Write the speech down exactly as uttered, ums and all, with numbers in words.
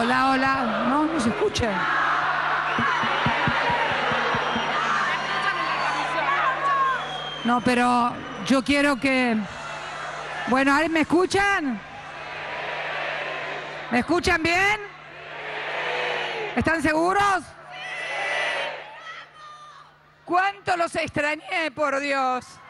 Hola, hola. No, no se escucha. No, pero yo quiero que... Bueno, ¿ahí me escuchan? ¿Me escuchan bien? ¿Están seguros? ¿Cuánto los extrañé, por Dios?